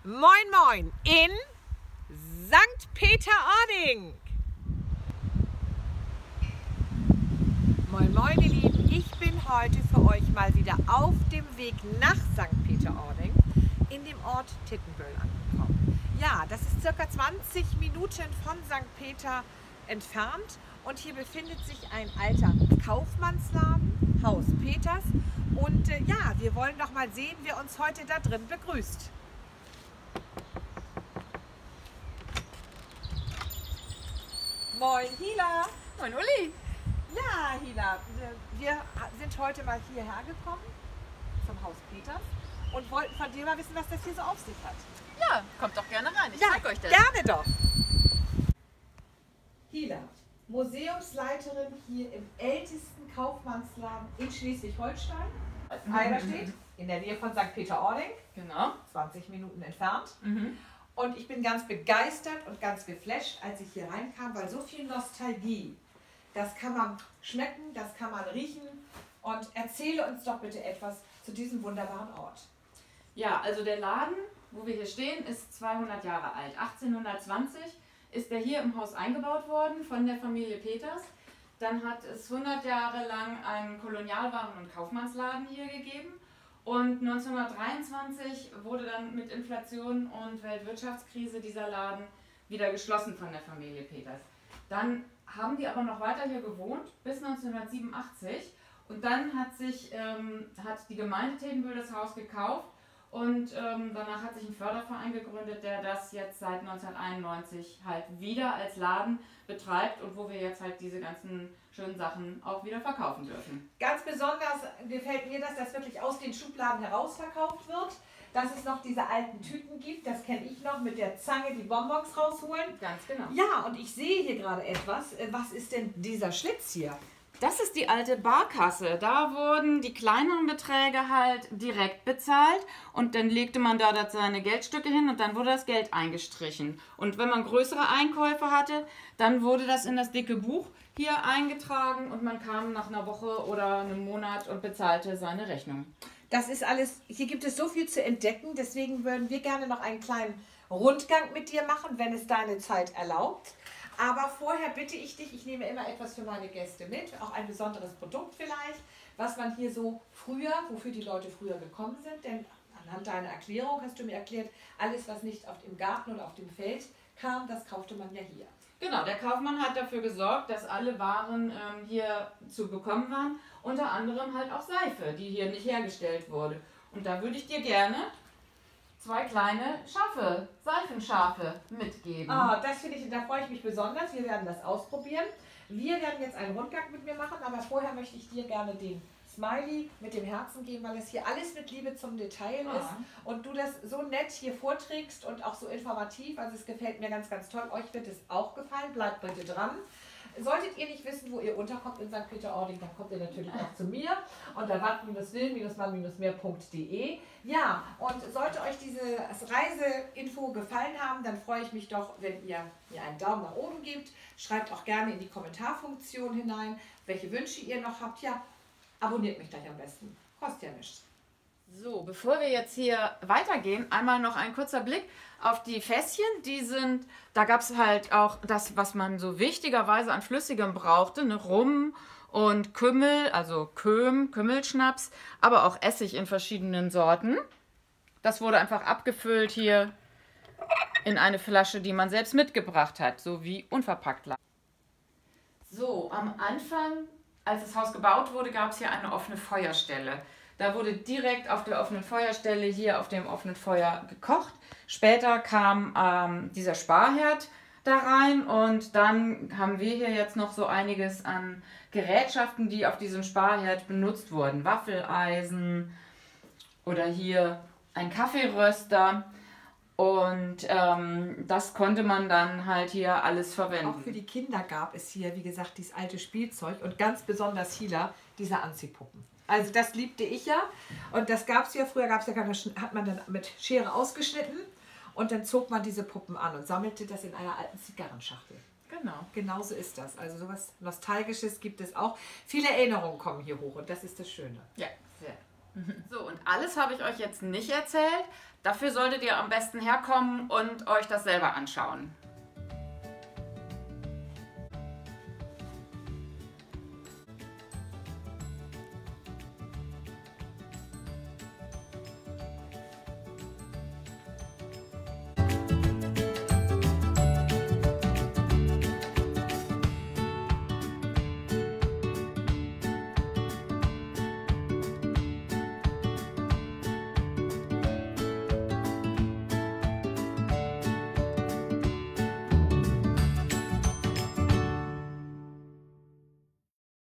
Moin Moin in St. Peter-Ording. Moin Moin ihr Lieben, ich bin heute für euch mal wieder auf dem Weg nach St. Peter-Ording in dem Ort Tittenböll angekommen. Ja, das ist circa 20 Minuten von St. Peter entfernt und hier befindet sich ein alter Kaufmannsladen, Haus Peters. Und ja, wir wollen doch mal sehen, wer uns heute da drin begrüßt. Moin Hila! Moin Uli! Ja, Hila, wir sind heute mal hierher gekommen zum Haus Peters und wollten von dir mal wissen, was das hier so auf sich hat. Ja, kommt doch gerne rein, ich zeig euch das. Gerne doch! Hila, Museumsleiterin hier im ältesten Kaufmannsladen in Schleswig-Holstein. Einer steht in der Nähe von St. Peter-Ording, Genau. 20 Minuten entfernt. Und ich bin ganz begeistert und ganz geflasht, als ich hier reinkam, weil so viel Nostalgie, das kann man schmecken, das kann man riechen. Und erzähle uns doch bitte etwas zu diesem wunderbaren Ort. Ja, also der Laden, wo wir hier stehen, ist 200 Jahre alt. 1820 ist er hier im Haus eingebaut worden von der Familie Peters. Dann hat es 100 Jahre lang einen Kolonialwaren- und Kaufmannsladen hier gegeben. Und 1923 wurde dann mit Inflation und Weltwirtschaftskrise dieser Laden wieder geschlossen von der Familie Peters. Dann haben die aber noch weiter hier gewohnt bis 1987 und dann hat die Gemeinde Tittenböll das Haus gekauft und danach hat sich ein Förderverein gegründet, der das jetzt seit 1991 halt wieder als Laden betreibt und wo wir jetzt halt diese ganzen schönen Sachen auch wieder verkaufen dürfen. Ganz besonders gefällt mir das wirklich aus den Schubladen herausverkauft wird, dass es noch diese alten Tüten gibt, das kenne ich noch, mit der Zange die Bonbons rausholen. Ganz genau. Ja, und ich sehe hier gerade etwas. Was ist denn dieser Schlitz hier? Das ist die alte Barkasse. Da wurden die kleineren Beträge halt direkt bezahlt und dann legte man da seine Geldstücke hin und dann wurde das Geld eingestrichen. Und wenn man größere Einkäufe hatte, dann wurde das in das dicke Buch hier eingetragen und man kam nach einer Woche oder einem Monat und bezahlte seine Rechnung. Das ist alles, hier gibt es so viel zu entdecken, deswegen würden wir gerne noch einen kleinen Rundgang mit dir machen, wenn es deine Zeit erlaubt. Aber vorher bitte ich dich, ich nehme immer etwas für meine Gäste mit, auch ein besonderes Produkt vielleicht, was man hier so früher, wofür die Leute früher gekommen sind, denn anhand deiner Erklärung hast du mir erklärt, alles was nicht im Garten oder auf dem Feld kam, das kaufte man ja hier. Genau, der Kaufmann hat dafür gesorgt, dass alle Waren hier zu bekommen waren, unter anderem halt auch Seife, die hier nicht hergestellt wurde. Und da würde ich dir gerne zwei kleine Seifenschafe mitgeben. Ah, das finde ich, da freue ich mich besonders. Wir werden das ausprobieren. Wir werden jetzt einen Rundgang mit mir machen, aber vorher möchte ich dir gerne den Smiley mit dem Herzen geben, weil es hier alles mit Liebe zum Detail ist und du das so nett hier vorträgst und auch so informativ. Also es gefällt mir ganz, ganz toll. Euch wird es auch gefallen. Bleibt bitte dran. Solltet ihr nicht wissen, wo ihr unterkommt in St. Peter-Ording, dann kommt ihr natürlich auch zu mir unter watt-will-mann-mehr.de. Ja, und sollte euch diese Reiseinfo gefallen haben, dann freue ich mich doch, wenn ihr mir einen Daumen nach oben gebt. Schreibt auch gerne in die Kommentarfunktion hinein, welche Wünsche ihr noch habt. Ja, abonniert mich gleich am besten. Kostet ja nichts. So, bevor wir jetzt hier weitergehen, einmal noch ein kurzer Blick auf die Fässchen. Da gab es halt auch das, was man so wichtigerweise an Flüssigem brauchte, ne? Rum und Kümmel, also Kümmelschnaps, aber auch Essig in verschiedenen Sorten. Das wurde einfach abgefüllt hier in eine Flasche, die man selbst mitgebracht hat, so wie unverpackt lag. So, am Anfang, als das Haus gebaut wurde, gab es hier eine offene Feuerstelle. Da wurde direkt auf der offenen Feuerstelle hier auf dem offenen Feuer gekocht. Später kam dieser Sparherd da rein und dann haben wir hier jetzt noch so einiges an Gerätschaften, die auf diesem Sparherd benutzt wurden. Waffeleisen oder hier ein Kaffeeröster und das konnte man dann halt hier alles verwenden. Auch für die Kinder gab es hier, wie gesagt, dieses alte Spielzeug und ganz besonders Hila, diese Anziehpuppen. Also das liebte ich ja und das gab es ja, früher gab es ja keine, hat man dann mit Schere ausgeschnitten und dann zog man diese Puppen an und sammelte das in einer alten Zigarrenschachtel. Genau. Genauso ist das. Also sowas Nostalgisches gibt es auch. Viele Erinnerungen kommen hier hoch und das ist das Schöne. Ja, sehr. So, und alles habe ich euch jetzt nicht erzählt. Dafür solltet ihr am besten herkommen und euch das selber anschauen.